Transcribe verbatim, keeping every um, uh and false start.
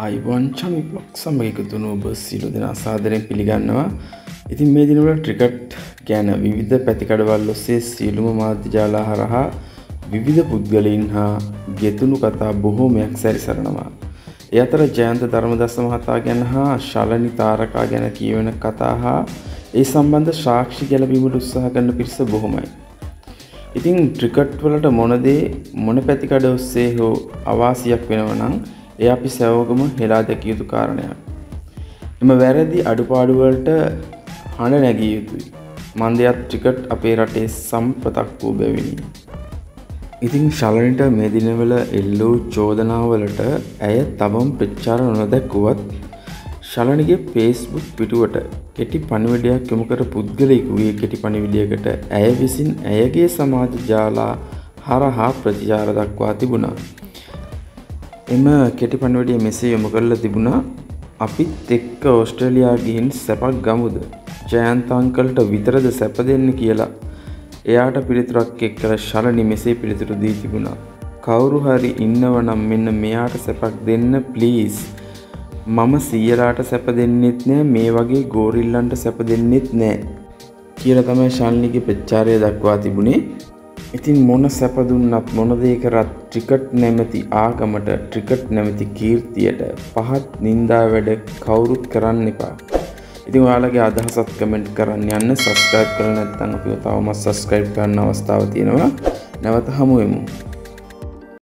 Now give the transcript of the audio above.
අයිබෝන් චමිප්ලොක් සමග එකතු වුණු ඔබ සියලු දෙනා සාදරයෙන් පිළිගන්නවා. ඉතින් මේ දිනවල ක්‍රිකට් ගැන විවිධ පැතිකඩවල් ඔස්සේ සියලුම මාධ්‍ය ජාල හරහා විවිධ පුද්ගලයන් හා ගෙතුණු කතා බොහෝමයක් සැරිසරනවා. ඒ අතර ජයන්ත ධර්මදස්ස මහතා ගැන හා ශලනි තාරකා ගැන කියවෙන කතා හා ඒ සම්බන්ධ සාක්ෂි ගැලපීමට උත්සාහ කරන පිරිස බොහොමයි. ඉතින් ක්‍රිකට් වලට මොන දේ මොන පැතිකඩ ඔස්සේ හෝ අවාසියක් වෙනවා නම් ඒ අපි සෑවගම හෙලා දැකිය යුතු කාරණයක්. එම වැරදි අඩුපාඩු වලට හඬ නැගිය යුතුයි. මන්දයත් ක්‍රිකට් අපේ රටේ සම්පතක් වූ බැවිනි. ඉතින් ශලනිට මේ දිනවල එල්ලූ චෝදනාවලට ඇය තවම ප්‍රචාර නොදැක්වුවත් ශලනිගේ Facebook පිටුවට කෙටි පණිවිඩයක් යොමු කර පුද්ගලයෙකුගේ කෙටි පණිවිඩයකට ඇය විසින් ඇයගේ සමාජ ජාලා හරහා ප්‍රතිචාර දක්වා තිබුණා. එම කෙටි පණිවිඩය මෙසේ යොමු කරලා තිබුණා: අපිත් එක්ක ඕස්ට්‍රේලියා ගිහින් සැපක් ගමුද? ජයන්ත අංකල්ට විතරද සැප දෙන්න කියලා. එයාට පිළිතුරක් එක්කලා ශලනි මෙසේ පිළිතුරු දී තිබුණා: කවුරු හරි ඉන්නව නම් මෙන්න මෙයාට සැපක් දෙන්න ප්ලීස්. මම සීයලාට සැප දෙන්නෙත් නෑ, මේ වගේ ගෝරිල්ලන්ට සැප දෙන්නෙත් නෑ කියලා තමයි ශලනිගේ ප්‍රචාරය දක්වා තිබුණේ. ඉතින් මොන සැප දුන්නත් මොන දේ කරත් ක්‍රිකට් නැමැති ආගමට, ක්‍රිකට් නැමැති කීර්තියට පහත් නින්දා වැඩ කවුරුත් කරන්න එපා. ඉතින් ඔයාලගේ අදහසත් කමෙන්ට් කරන්න යන්න. සබ්ස්ක්‍රයිබ් කරලා නැත්නම් අපිව තවමත් සබ්ස්ක්‍රයිබ් කරන්න අවස්ථාව තියෙනවා. නැවත හමු වෙමු.